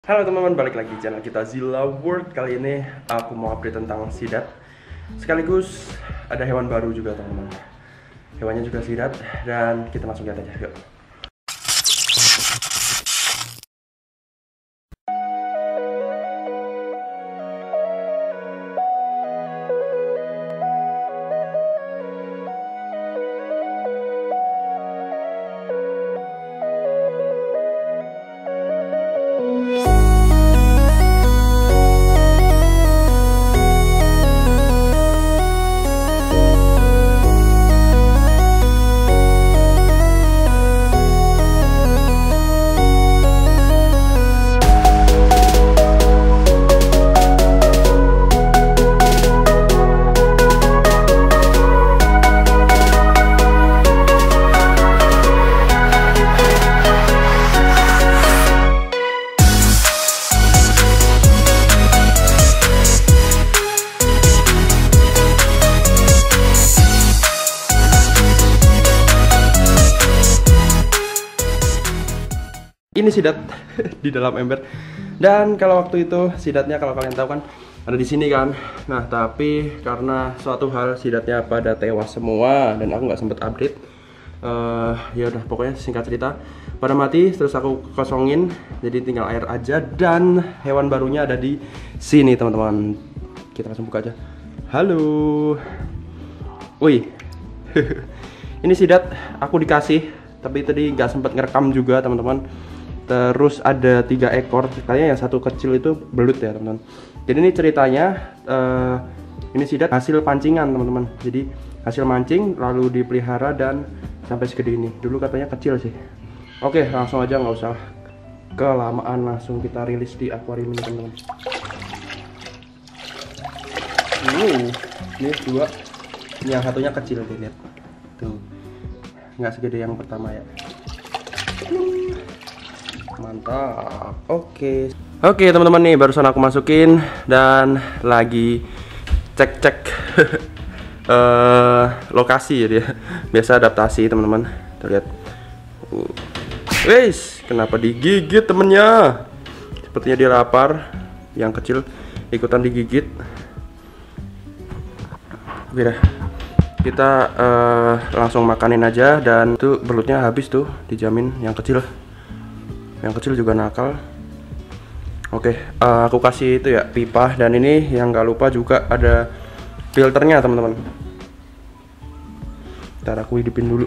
Halo teman-teman, balik lagi di channel kita Zilla World. Kali ini aku mau update tentang sidat. Sekaligus ada hewan baru juga teman-teman. Hewannya juga sidat dan kita langsung lihat aja, yuk. Ini sidat di dalam ember. Dan kalau waktu itu sidatnya, kalau kalian tahu kan, ada di sini kan. Nah, tapi karena suatu hal sidatnya pada tewas semua dan aku nggak sempet update. Ya udah, pokoknya singkat cerita pada mati, terus aku kosongin, jadi tinggal air aja. Dan hewan barunya ada di sini teman-teman. Kita langsung buka aja. Halo. Wih. Ini sidat aku dikasih, tapi tadi nggak sempet ngerekam juga teman-teman. Terus ada 3 ekor, kayaknya yang satu kecil itu belut ya teman-teman. Jadi ini ceritanya, ini sidat hasil pancingan teman-teman. Jadi hasil mancing lalu dipelihara dan sampai segede ini. Dulu katanya kecil sih. Oke, langsung aja, nggak usah kelamaan, langsung kita rilis di akuarium ini teman-teman. Ini 2, ini yang satunya kecil, lihat tuh, nggak segede yang pertama ya. Mantap. Oke teman-teman, nih barusan aku masukin dan lagi cek lokasi ya dia. Biasa adaptasi teman-teman. Lihat. Wes, kenapa digigit temennya? Sepertinya dia lapar. Yang kecil ikutan digigit. Oke dah. Kita langsung makanin aja, dan tuh belutnya habis tuh, dijamin. Yang kecil juga nakal. Oke, aku kasih itu ya, pipa. Dan ini yang nggak lupa juga ada filternya teman-teman. Ntar aku hidupin dulu.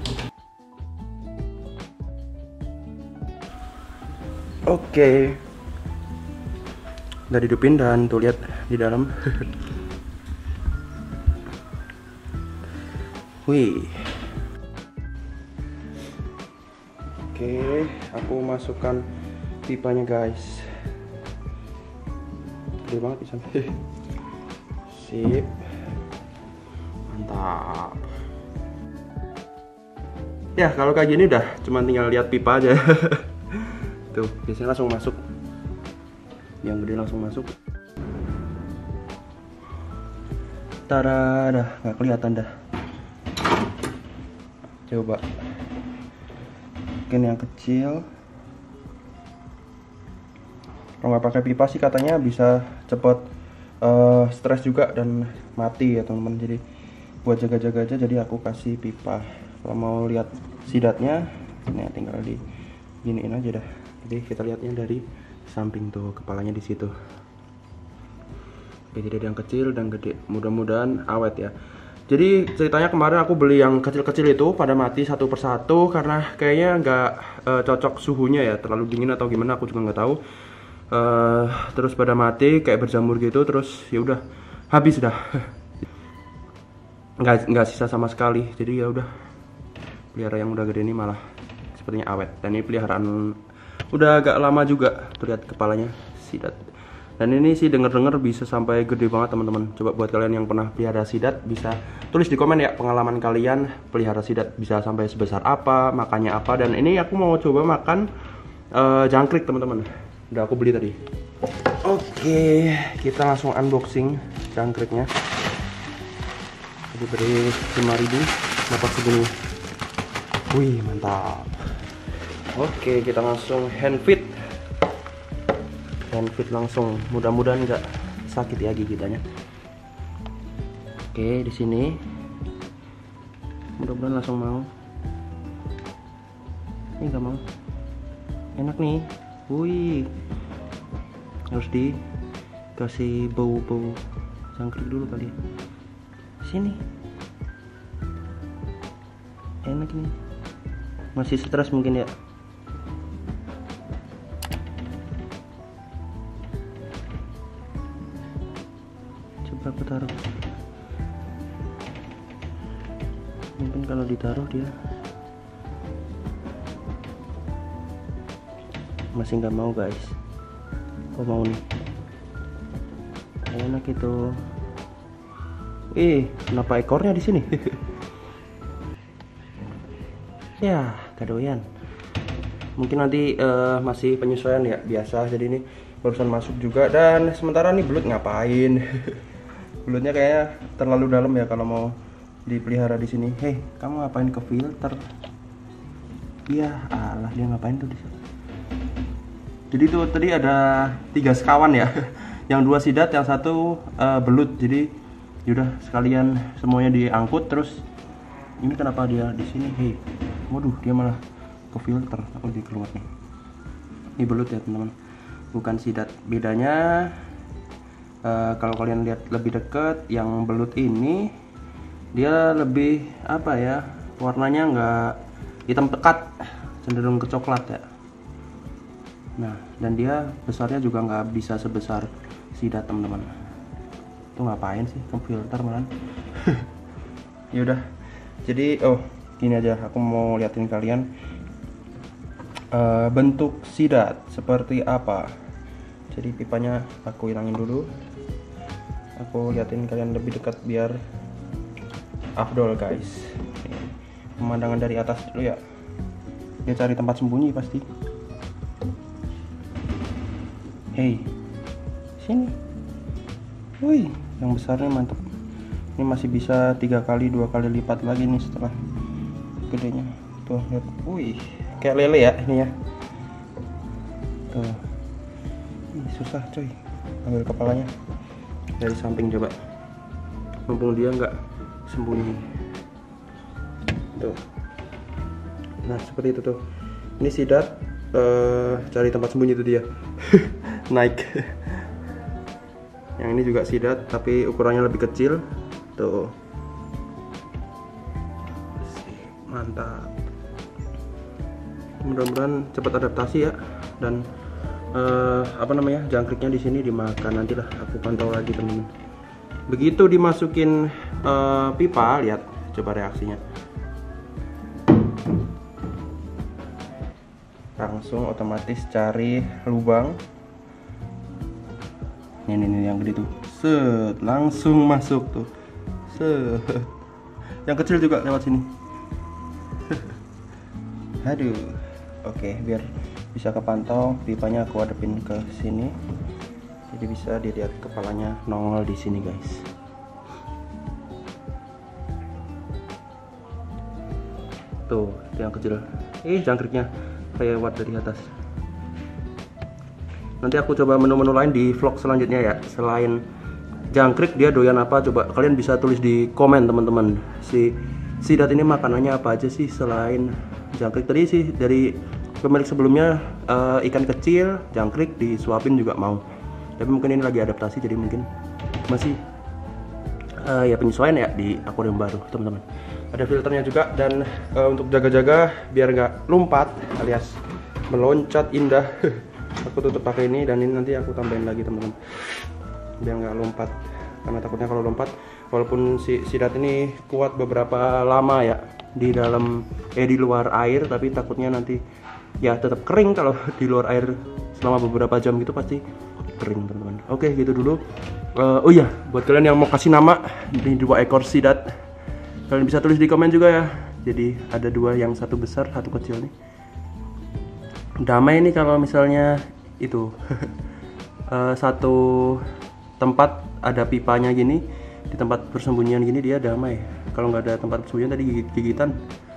Oke, udah dihidupin dan tuh lihat di dalam. Wih. Oke, aku masukkan pipanya guys. Gede banget bisa. Sip. Mantap. Ya, kalau kayak gini udah cuma tinggal lihat pipa aja. Tuh, biasanya langsung masuk. Yang gede langsung masuk. Tada, dah nggak kelihatan dah. Coba. Mungkin yang kecil. Kalau nggak pakai pipa sih katanya bisa cepet stres juga dan mati ya teman-teman. Jadi buat jaga-jaga aja, jadi aku kasih pipa. Kalau mau lihat sidatnya, ini tinggal di giniin aja dah. Jadi kita lihatnya dari samping tuh, kepalanya di situ. Oke, jadi ada yang kecil dan gede. Mudah-mudahan awet ya. Jadi ceritanya kemarin aku beli yang kecil-kecil itu pada mati satu persatu karena kayaknya nggak cocok suhunya ya, terlalu dingin atau gimana aku juga nggak tahu. Terus pada mati kayak berjamur gitu, terus ya udah habis dah. nggak sisa sama sekali. Jadi ya udah, pelihara yang udah gede ini malah sepertinya awet. Dan ini peliharaan udah agak lama juga. Tuh lihat kepalanya sidat. Dan ini sih denger-denger bisa sampai gede banget teman-teman. Coba buat kalian yang pernah pelihara sidat, bisa tulis di komen ya pengalaman kalian pelihara sidat bisa sampai sebesar apa, makannya apa. Dan ini aku mau coba makan jangkrik teman-teman. Udah aku beli tadi. Oke, kita langsung unboxing jangkriknya. Diberi 5.000, dapat segini. Wih, mantap. Oke, kita langsung hand feed. handfeed langsung, mudah-mudahan nggak sakit ya gigitannya. Oke, di sini mudah-mudahan langsung mau. Ini nggak mau, enak nih. Wih, harus dikasih bau-bau jangkrik dulu kali ya. Sini, enak nih, masih stres mungkin ya. Coba aku taruh, mungkin kalau ditaruh dia masih nggak mau guys. Oh mau nih, enak itu. Kenapa ekornya di sini? Ya kadoyan. Mungkin nanti masih penyesuaian ya, biasa. Jadi ini barusan masuk juga. Dan sementara nih belut ngapain? Belutnya kayaknya terlalu dalam ya kalau mau dipelihara di sini. Hei, kamu ngapain ke filter? Iya, alah dia ngapain tuh di sini? Jadi tuh tadi ada 3 sekawan ya, yang 2 sidat, yang 1 belut. Jadi yaudah sekalian semuanya diangkut. Terus ini kenapa dia di sini? Hei, waduh dia malah ke filter. Aku jadi keluar nih. Ini belut ya teman-teman, bukan sidat. Bedanya kalau kalian lihat lebih dekat, yang belut ini dia lebih apa ya? Warnanya nggak hitam pekat, cenderung ke coklat ya. Nah, dan dia besarnya juga nggak bisa sebesar sidat teman-teman. Itu ngapain sih ke filter malah? Yaudah, jadi gini aja, aku mau liatin kalian bentuk sidat seperti apa. Jadi pipanya aku hilangin dulu, aku liatin kalian lebih dekat biar afdol guys. Pemandangan dari atas dulu ya, dia cari tempat sembunyi pasti. Hei, sini. Wih, yang besarnya mantep. Ini masih bisa 3 kali 2 kali lipat lagi nih setelah gedenya. Tuh lihat, wih, kayak lele ya ini ya. Tuh, susah coy, ambil kepalanya dari samping coba. Mumpung dia nggak sembunyi. Tuh. Nah seperti itu tuh. Ini sidat, cari tempat sembunyi itu dia. Naik. Yang ini juga sidat tapi ukurannya lebih kecil. Tuh. Mantap. Mudah-mudahan cepat adaptasi ya, dan jangkriknya di sini dimakan. Nantilah aku pantau lagi teman-teman. Begitu dimasukin pipa, lihat coba reaksinya. Langsung otomatis cari lubang. Ini yang gede tuh, set, langsung masuk tuh, set. Yang kecil juga lewat sini. Aduh, oke, biar bisa kepantau, pipanya aku hadapin ke sini, jadi bisa dilihat kepalanya nongol di sini guys. Tuh, yang kecil, jangkriknya lewat dari atas. Nanti aku coba menu-menu lain di vlog selanjutnya ya. Selain jangkrik dia doyan apa, coba kalian bisa tulis di komen teman-teman. Si sidat ini makanannya apa aja sih selain jangkrik. Tadi sih dari pemilik sebelumnya ikan kecil, jangkrik disuapin juga mau. Tapi mungkin ini lagi adaptasi, jadi mungkin masih ya penyesuaian ya di akuarium baru teman-teman. Ada filternya juga, dan untuk jaga-jaga biar nggak lompat alias meloncat indah. Aku tutup pakai ini, dan ini nanti aku tambahin lagi teman-teman biar nggak lompat, karena takutnya kalau lompat, walaupun si sidat ini kuat beberapa lama ya di dalam di luar air, tapi takutnya nanti ya tetap kering. Kalau di luar air selama beberapa jam gitu pasti kering teman-teman. Oke, gitu dulu. Oh iya, buat kalian yang mau kasih nama di 2 ekor sidat, kalian bisa tulis di komen juga ya. Jadi ada 2, yang 1 besar, 1 kecil nih. Damai nih kalau misalnya itu satu tempat ada pipanya gini, di tempat persembunyian gini dia damai. Kalau nggak ada tempat persembunyian tadi gigitan,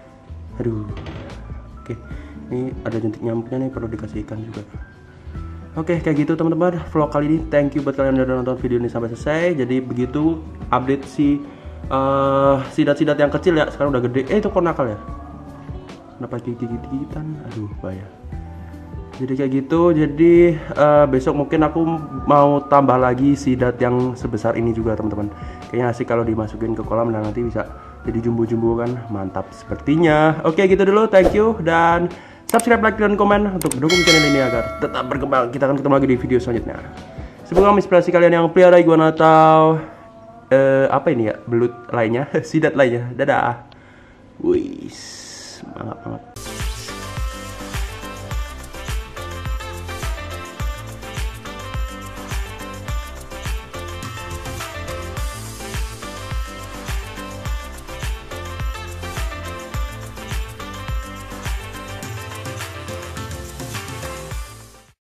aduh. Oke, ini ada jentik nyamuknya nih, perlu dikasih ikan juga. Oke, kayak gitu teman-teman vlog kali ini. Thank you buat kalian yang udah nonton video ini sampai selesai. Jadi begitu update si sidat-sidat yang kecil ya, sekarang udah gede. Itu kok nakal ya? Kenapa gigit-gigitan? Aduh, bahaya. Jadi kayak gitu. Jadi besok mungkin aku mau tambah lagi sidat yang sebesar ini juga teman-teman. Kayaknya asik kalau dimasukin ke kolam dan nanti bisa jadi jumbo-jumbo kan. Mantap sepertinya. Oke, gitu dulu. Thank you dan subscribe, like, dan komen untuk mendukung channel ini agar tetap berkembang. Kita akan ketemu lagi di video selanjutnya. Semoga menginspirasi kalian yang pelihara iguana atau apa ini ya, belut lainnya, sidat lainnya. Dadah. Wih, semangat banget.